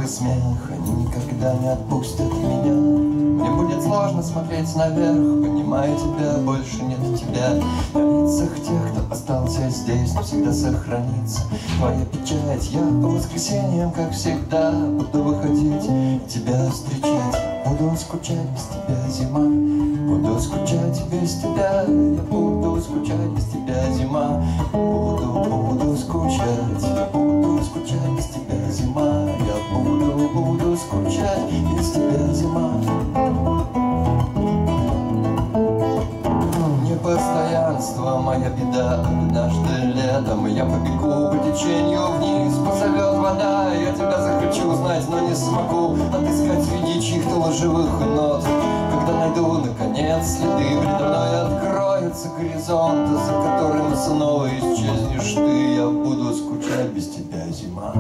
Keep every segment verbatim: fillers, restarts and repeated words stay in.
смех, они никогда не отпустят меня. Мне будет сложно смотреть наверх, понимаю тебя, больше нет тебя. На лицах тех, кто остался здесь, навсегда сохранится твоя печать. Я по воскресеньям, как всегда, буду выходить тебя встречать. Буду скучать без тебя, зима, буду скучать без тебя. Я буду скучать без тебя, зима, буду, буду скучать. Я буду скучать без тебя, зима, я буду, буду скучать без тебя, зима. Непостоянство моя беда. Однажды летом я побегу по течению вниз, позовет вода. Я тебя захочу знать, но не смогу отыскать среди чьих-то лживых нот. Когда найду, наконец, следы, передо мной откроется горизонт, за которым снова исчезнешь ты. Я буду скучать без тебя, зима.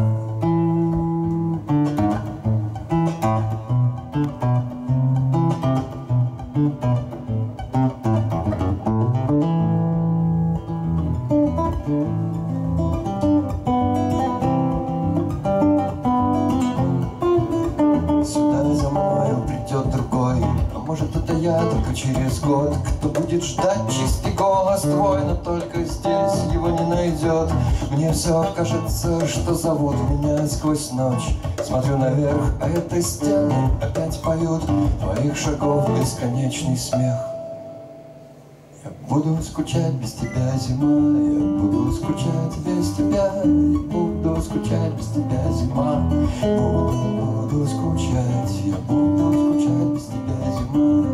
Сюда за мною придет другой, а может это я только через год. Кто будет ждать чистый голос твой, но только здесь его не найдет. Мне все кажется, что зовут меня сквозь ночь. Смотрю наверх, а это стены опять поют твоих шагов бесконечный смех. Я буду скучать без тебя, зима, я буду скучать без тебя, я буду скучать без тебя, зима, буду, буду скучать, я буду скучать без тебя, зима.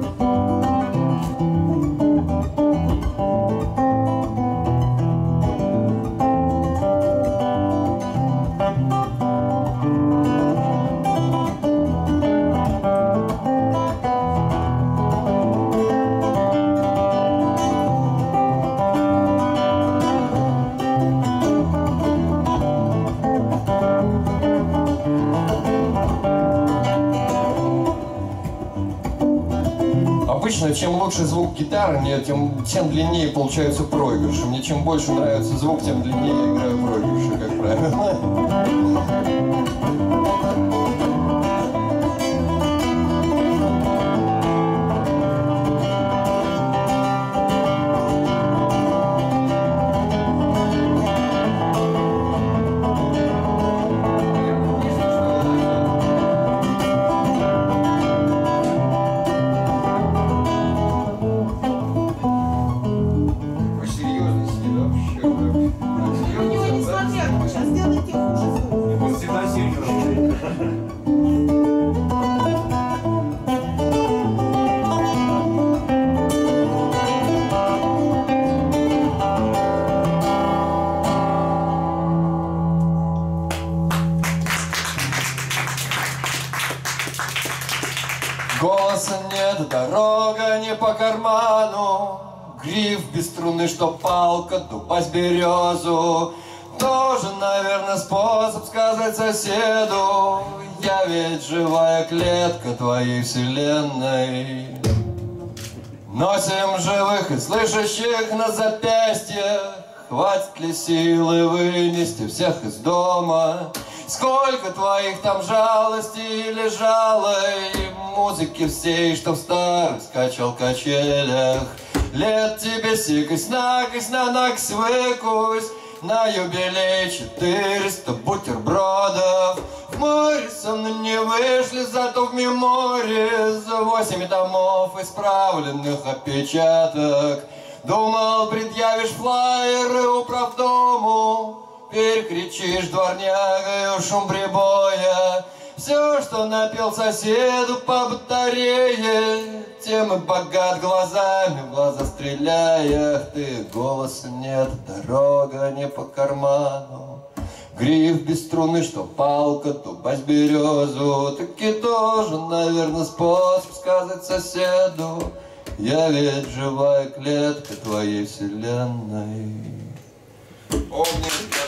Обычно, чем лучше звук гитары, мне тем, тем длиннее получаются проигрыши. Мне чем больше нравится звук, тем длиннее я играю проигрыши, как правило. Голоса нет, дорога не по карману, гриф без струны, что палка, дубась березу. Тоже, наверное, способ сказать соседу: я ведь живая клетка твоей вселенной. Носим живых и слышащих на запястьях, хватит ли силы вынести всех из дома? Сколько твоих там жалости или жалой музыки всей, что в старых скачал-качелях. Лет тебе сикость, накость, на накось выкусь, на юбилей четыреста бутербродов. В море со мной не вышли, зато в меморе за восемь томов исправленных опечаток. Думал, предъявишь флаеры управдому, перекричишь дворнягою шум прибоя. Все, что напел соседу по батарее, тем и богат глазами, в глаза стреляя. Ты, голоса нет, дорога не по карману, гриф без струны, что палка, дубась березу. Таки тоже, наверное, способ сказать соседу: я ведь живая клетка твоей вселенной. Помни,